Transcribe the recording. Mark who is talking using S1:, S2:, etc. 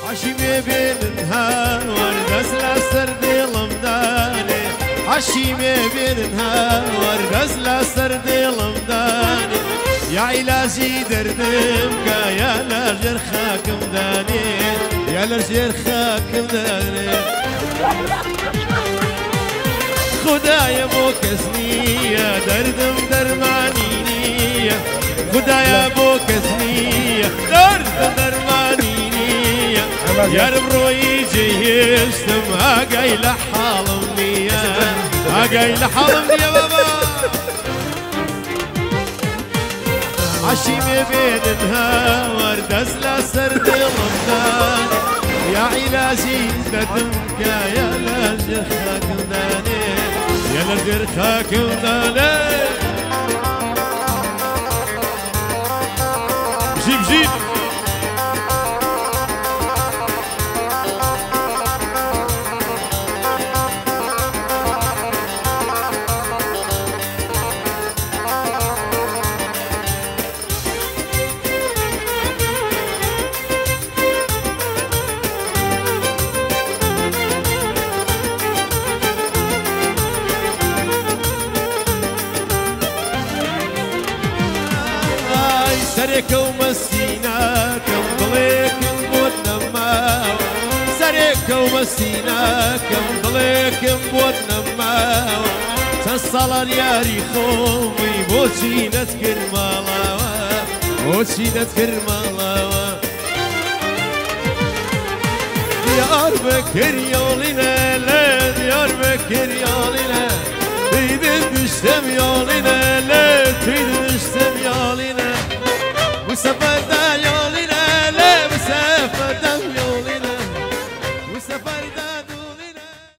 S1: عشيمي بينها وردس لسر ديلم داني عشيمي بينها وردس لسر ديلم داني يا علاجي دردم يا لجر خاكم داني يا لجر خاكم داني خدايا بو كسنية دردم درمانينية خدايا بو كسنية دردم درمانينية يا رب روي جيشتم اقاي لحالمني اقاي لحالمني يا بابا عشيمي بينها وردز لسرد رمضان يا علاجي ندمك يا لجر خاكم داني يا لجر خاكم داني جيب جيب سرك ومسينا كم ضليك بودنا ماو سرك ومسينا كم ضليك بودنا ماو تصل يا ريخومي بوشي نذكر مالاوا بوشي نذكر مالاوا يا بكر يولنا لا يا بكر يولنا تريد تشتم يولنا لا تريد تشتم يولنا مسافة يولنا لا مسافة